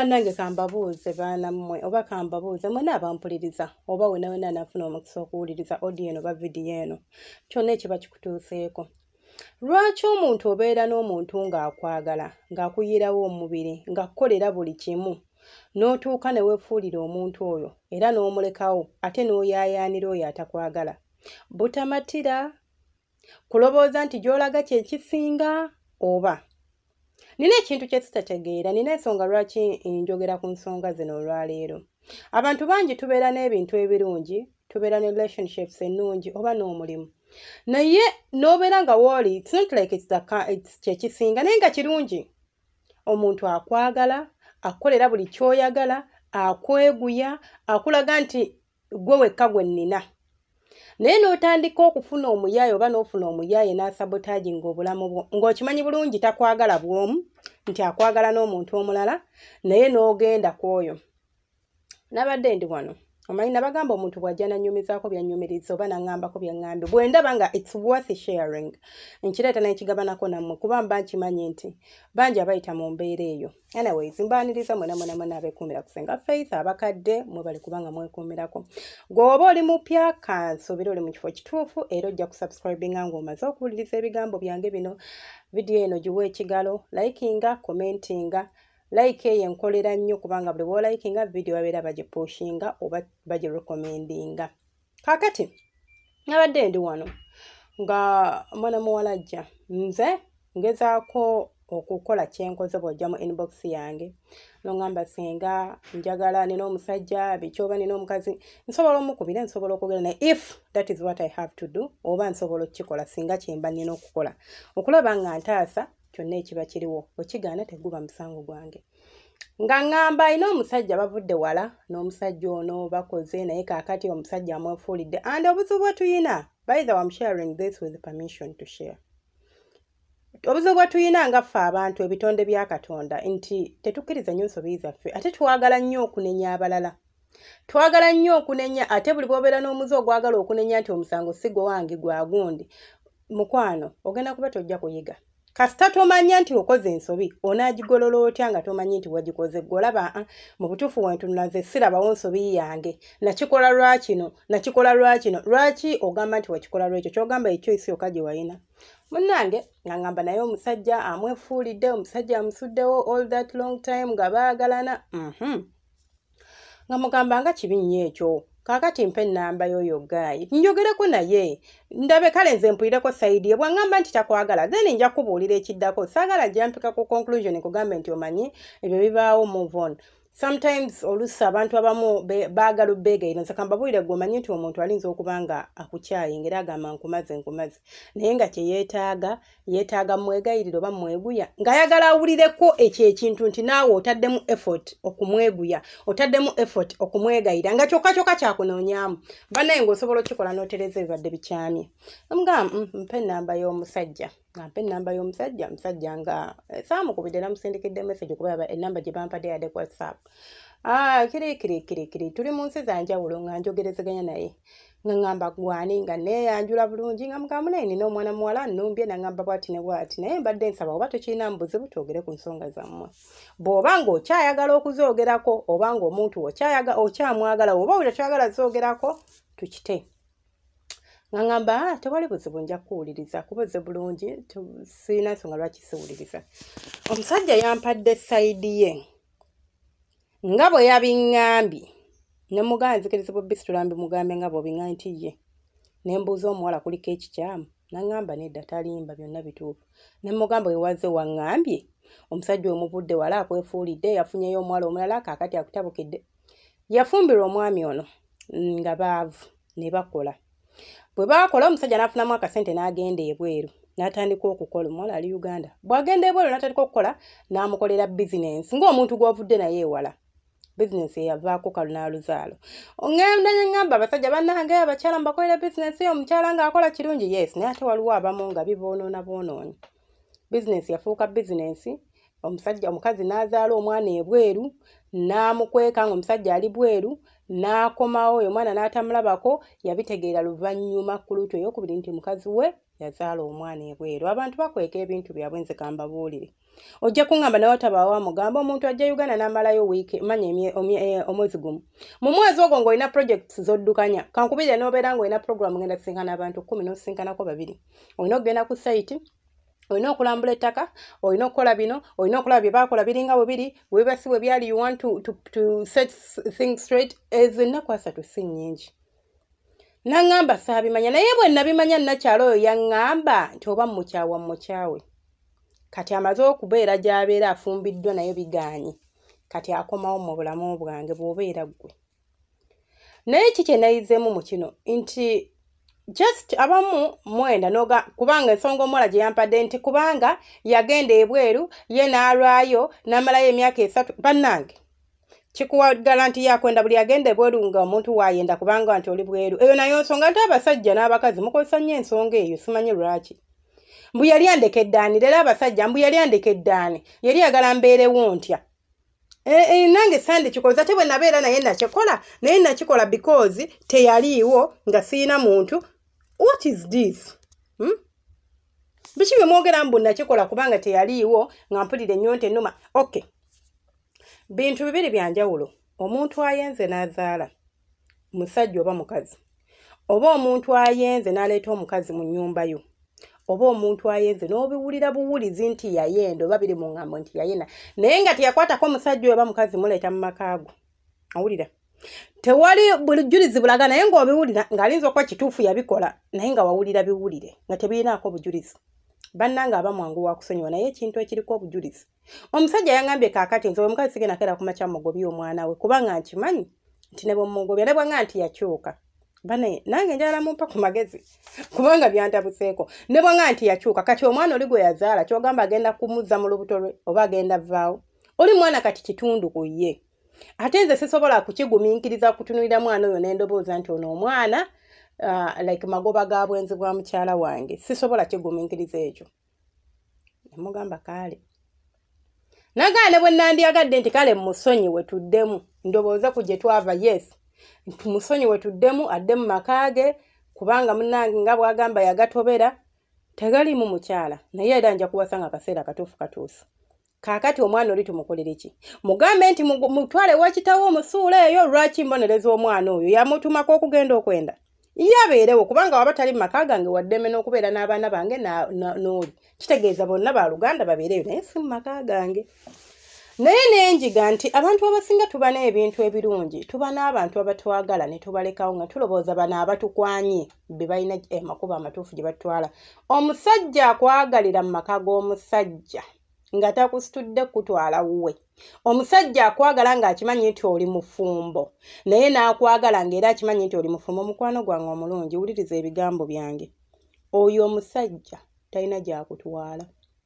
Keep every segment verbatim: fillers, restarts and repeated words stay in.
bannange kambabuuze baana mmwe oba kambabuuze mwena abampuliriza oba wena wena nafuna omukisa okuwuliriza audio eno oba vidiyo eno kyonna ekiba kikutuuseeko. Lwaki omuntu obeera n'omuntu ng'akwagala ng'akuyirawo omubiri ng'akukolera buli kimu n'otuuka ne weefuulira omuntu oyo era n'omulekawo ate n'oyaayaanira oyo atakwagala? Butamatira kulowooza nti gy'olaga kye kisinga oba nina ekintu kye sitategeera, nina ensonga lwaki njogera ku nsonga zino olwaleero. Abantu bangi tubeera n'ebintu ebirungi, tubeera ne relationships ennungi oba n'omulimu, naye n'obeera nga wooli it's not like it's the it's kye kisinga naye nga kirungi. Omuntu akwagala, akukolera buli ky'oyagala, akweguya, akulaga nti gwe wekka gwe nnina. Naye n'otandika okufuna omuyaaye oba n'ofuna omuyaaye n'asabotaaginga obulamu bwo ng'okimanyi bulungi takwagala bw'omu nti akwagala n'omuntu omulala naye n'ogenda ku oyo. Nabadde ndi wano omanyi nabagamba omuntu bw'ajja nannyumizaako byannyumiriza oba naŋŋambako byaŋŋambye bwe ndaba nga it's worth sharing nkireeta n'ekigabanako nammwe kuba mba nkimanyi nti bangi abayita mu mbeera eyo. Anyways mbaaniriza mwena mwena mwena abeekuumira kusenga Faith abakadde mwe bali kubanga mwekuumirako. Gw'oba oli mupya kansuubira oli mu kifo kituufu era ojja kusubscribinga ng'omaze okuwuliriza ebigambo byange bino. Vidiyo eno giwa ekigalo, likinga, commentinga. Like eyo enkolera nnyo kubanga buli bw'o likinga vidiyo babeera bagipushinga oba bagirecommendinga. Kaakati nabadde ndi wano nga mwana muwala ajja nze ngezaako okukola kyenkoze bw'ojja mu inbox yange n'oŋŋamba singa njagala nina omusajja biki oba nina omukazi nsobola omukubira nsobola okwogera naye if that is what I have to do oba nsobola okukikola singa kyemba nina okukola okulaba nga ntaasa kyonna ekiba kiriwo okigaana teguba musango gwange. Nga ŋŋamba alina omusajja bavudde wala n'omusajja ono bakoze naye kaakati omusajja amwefuulidde and obuzibu bwe tuyina, by the way I'm sharing this with permission to share. Obuzibu bwe tuyina nga ffe abantu ebitonde bya Katonda nti tetukkiriza nnyo nsobi zaffe ate twagala nnyo okunenya abalala. Twagala nnyo okunenya ate buli bw'obeera n'omuze ogwagala okunenya nti omusango si gwe wange gwa gundi. Mukwano ogenda kuba tojja kuyiga. Kasita tomanya nti okoze ensobi onaagigolola otya nga tomanyi nti wagikoze gw'olaba mu butuufu wentunaze sirabawo nsobi yange nakikola lwakino nakikola lwakino lwaki ogamba nti wakikola lwekyo kyogamba ekyo isi yokka gye wayina. Munnange nga ŋŋamba naye omusajja amwefuulidde omusajja amusuddewo all that long time nga baagalana nga mugamba nga kibi nnyo ekyo. Kaakati mpe ennamba y'oyo gaayi njogereko naye ndabe kale nze mpulireko sayidi ye bw'aŋŋamba nti takwagala then nja kubuulira ekiddako saagala jampika ku conclusion kugambe nti omanyi ebyo bibaawo move on. Sometimes oluusi abantu abamu baagala obbeegayira nze kambabuulire gwe omanyi nti omuntu alinza okuba nga akukyaye ngera agamba nkumaze nkumaze naye nga kye yeetaaga yeetaaga mwegayiriro oba mweguya ng'ayagala awulireko ekyo ekintu nti naawe otaddemu effort okumweguya otaddemu effort okumwegayira nga kyokka kyokka kyakunoonyaamu bannaye ng'osobola okikola n'otereza ebibadde bikyamye. Omugamba mpe ennamba y'omusajja nga mpe ennamba y'omusajja musajja nga saamukubidde namusindikidde message okuba ennamba gye bampadde yadde ku WhatsApp. Ah, kiri kiri kiri kiri tuli mu nsi za njawulo nga njogerezeganya naye nga ŋŋamba gwani nga neeyanjula bulungi nga mugamba naye nina omwana muwala nnumbye naŋŋamba bwati ne bwati naye mbadde nsaba oba tukirinamu buzibu twogere ku nsonga zammwe. Bw'oba ng'okyayagala okuzoogerako oba ng'omuntu okyamwagala oba buli kyagala zoogerako tukite. Nga ŋŋamba tewali buzibu nja kuwuliriza kubuze bulungi sirina nsonga lwaki siwuliriza. Omusajja yampadde sayidi ye nga bwe yabiŋŋambye ne mugamba nzikirizibwa bisi tulambi mugambe nga bw'obiŋŋambye nti ye ne mbuuza omuwala kuliko ekikyamu n'aŋŋamba nedda talimba byonna bituufu ne mugamba wewaze waŋŋambye omusajja omuvudde wala akwefuulidde yafunyeyo omuwala omulala kaakati akutabukidde. Yafumbirwa omwami ono nga baavu ne bakola bwe baakola omusajja n'afunamu akasente n'agenda ebweru n'atandika okukola omuwala ali Uganda bw'agenda ebweru n'atandika okukola n'amukolera bizinensi ng'omuntu gw'ovudde naye ewala bizinensi eyavaako kalunaaluzaalo. Oŋŋenda ne ŋŋamba abasajja bannange abakyala mbakolera bizinensi omukyala ng'akola kirungi yes naye ate waliwo abamu nga biboonoona boonoonyi. Bizinensi yafuuka bizinensi omusajja omukazi n'azaala omwana ebweru n'amukweka ng'omusajja ali bweru n'akomawo oyo mwana n'atamulabako yabitegeera luvannyuma ku luutu ey'okubiri nti mukazi we yazaala omwana ebweru. Abantu bakweka ebintu byabwe nze kambabuulire. Ojja kuŋŋamba nawe otabaawo amugamba omuntu ajja Uganda n'amalayo wiiki manya omwezi gumu. Mu mwezi ogwo ng'olina projects z'oddukanya. Kankubire n'obeera ng'olina program ngenda kusinkana abantu kkumi n'osinkanako babiri. Olina okugenda ku site, olina okulambula ettaka, olina okukola bino, olina okulaba bye baakola biringa bwe biri, weeba si bwe byali you want to, to, to set things straight. Ezo ennaku asatu si nnyingi. N'aŋŋamba saabimanya naye bwe nabimanya nnakyalo oyo yaŋŋamba nti oba mmukyawa mmukyawe. Kati amaze okubeera gy'abeera afumbiddwa naye bigaanye. Kati akomawo mu bulamu bwange bw'obeera ggwe. Naye kiki kye nayizeemu mu kino nti just abamu mwenda noga kubanga ensonga omuwala gye yampadde nti kubanga yagenda ebweru ye n'alwayo n'amalayo emyaka esatu. Bannange kikuwa garanti yakwenda buli agenda ebweru nga omuntu waayenda kubanga nti oli bweru. Eyo nayo nsonga nti abasajja n'abakazi mukozesa nnyo ensonga eyo simanyi lwaki. Mbu yali andekedde ani leero abasajja mbu yali andekedde ani yali yagala mbeerewo ntya. E, e, nange sande kikoza te bwe nabeera naye nakikola naye nakikola because teyaliiwo nga siina muntu. What is this? Hmm? Biki bye mwogera mbu nakikola kubanga teyaliiwo nga mpulira ennyonta ennuma. Okay. Bintu bibiri bya njawulo. Omuntu ayenze n'azaala musajja oba mukazi. Oba omuntu ayenze n'aleeta omukazi mu nnyumba yo. Oba omuntu ayenze n'obiwulira buwulizi nti yayenda oba biri mu ŋŋambo nti yayenda. Naye nga teyakwatako musajja oba mukazi muleeta mu makaago. Awulira. Tewali bujulizi bulaga naye ng'obiwulira ng'alinza okuba kituufu yabikola naye nga wawulira biwulire nga tebirinaako bujulizi. Bannange abamwangu wa kusonyiwa naye ekintu ekiriko obujulizi. Omusajja yaŋŋambye kaakati nze omukazi sigenda kera kumakya mugobye omwana we kubanga nkimanyi nti ne bwe mugobya ne bwanga nti yakyuka. Bane nange njala mumpa ku magezi kubanga byantabuseeko ne bwanga nti yakyuka kati omwana oli gwe yazaala kyogamba agenda kumuzza mu lubuto lwe oba agenda vaawo. Oli mwana kati kitundu ku ye. Ate nze sisobola kukigumiikiriza kutunulira mwana oyo n'endobooza nti ono omwana uh, like magoba ga bwenzi bwa mukyala wange. Sisobola kigumiikiriza ekyo. Namugamba kale. Nagaane bwe nandyagadde nti kale musonyiwe tuddemu ndobooza ku gye twava yes. Musonyiwe tuddemu adde mu makaage kubanga munnange nga bwagamba yagatobera tegali mu mukyala naye era nja kuwasanga akaseera katuufu katuufu. Kaakati omwana oli tumukolere ki? Mugambe nti mutwale wakitawo omusuula eyo lwaki mbonereza omwana oyo yamutumako okugenda okwenda. Yabeerewo kubanga waba tali mu maka gange waddeme n'okubeera n'abaana bange n'oli. Kitegeeza bonna ba Luganda babeereyo naye si mu maka gange. Naye nenjiga nti abantu abasinga tuba n'ebintu ebirungi tuba n'abantu abatwagala ne tubalekawo nga tulowooza bano abatukwanye be balina amakubo amatuufu gye batwala. Omusajja akwagalira mu maka g'omusajja nga takusitudde kutwala wuwe. Omusajja akwagala ng'akimanyi nti oli mufumbo naye n'akwagala ng'era akimanyi nti oli mufumbo. Mukwano gwange omulungi wuliriza ebigambo byange. Oyo omusajja talina gy'akutwala.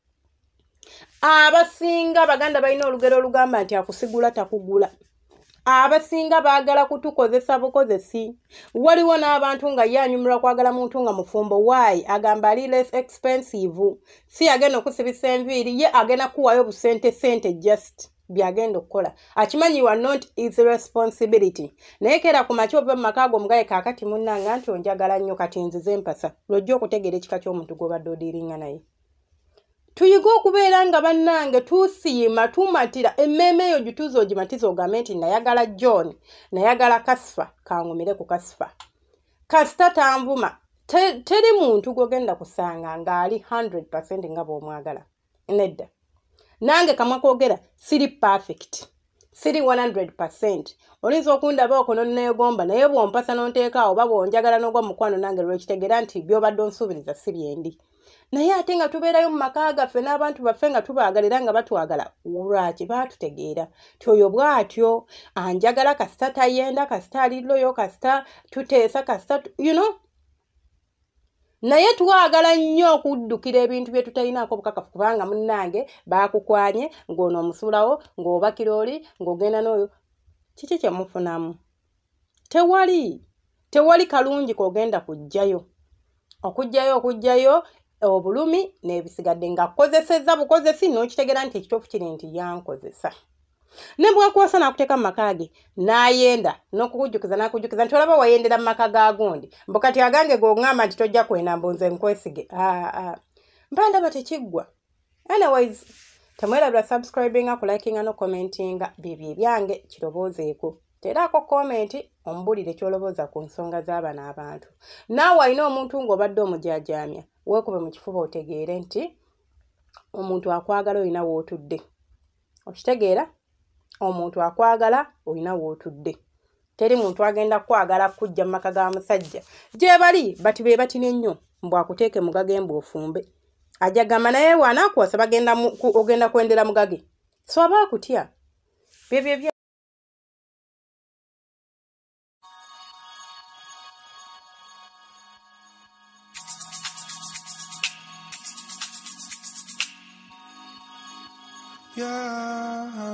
Abasinga baganda balina olugero olugamba nti akusigula takugula. Abasinga baagala kutukozesa bukozesi. Waliwo n'abantu nga ye anyumirwa kwagala muntu nga mufumbo. Why? Agamba ali less expensive. Si agenda okusibisa enviiri ye agenda kuwayo busente sente just byagenda okukola. Akimanyi you are not his responsibility. Naye kera ku makya ova mu makaago omugaye kaakati munnanga nti onjagala nnyo kati nzize mpasa. Lwojja okutegeera ekika ky'omuntu gw'obadde odiiringa naye. Tuyiga okubeera nga bannange tusiima tumatira emmeeme eyo gituzo ogimatiza ogambe nti nayagala John nayagala Kasifa kangumire ku Kasifa. Kasita tanvuma te, teri muntu gwogenda kusanga ng'ali one hundred percent nga bw'omwagala. Nedda. Nange kamwa koogera siri perfect. Siri one hundred percent. Olinza okundaba okono neegomba naye bw'ompasa n'onteeka oba bw'onjagala n'ogwa mukwano nange lw'ekitegeera nti by'obadde onsuubiriza si byendi. Naye ate nga tubeerayo mu maka gaffe n'abantu baffe nga tubaagalira nga batwagala lwaki baatutegeera ti oyo bw'atyo anjagala kasita tayenda kasita ali loyo kasita tuteesa kasita you know. Naye twagala nnyo okuddukira ebintu bye tutalinaako bukakafu kubanga munnange baakukwanye ng'ono omusuulawo ng'obakira oli ng'ogenda n'oyo. Kiki kye mufunamu? Tewali. Tewali kalungi k'ogenda kujjayo. Okujjayo okujjayo obulumi n'ebisigadde nga kozesezza bukozesi n'okitegeera nti ekituufu kiri nti yankozesa. ne bwakuwasa n'akuteeka mu maka ge n'ayenda n'okukujjukiza n'akujjukiza nti olaba wayendera mu maka ga gundi mbu kati agange g'oŋŋamba nti tojja kwenda mbu nze nkwesige mba ndaba tekiggwa. Anyways, temwerabira subscribinga, kulikinga no commentinga bibyo ebyange kiroboozeeko. Teerako komenti ombulire kyolobooza ku nsonga z'abano abantu. Naawe alina omuntu ng'obadde omujaajamya weekube mu kifuba otegeere nti omuntu akwagala olina w'otudde. Okitegeera? Omuntu akwagala olina w'otudde. Teri muntu agenda kwagala kujja mu maka ga musajja gye bali bati be batine nnyo mbu akuteeke mugage mbu ofumbe. Ajagamba naye bw'anaakuwasa bagenda ogenda kwendera mugage. So aba akutya. Bibyo ebya Yeah.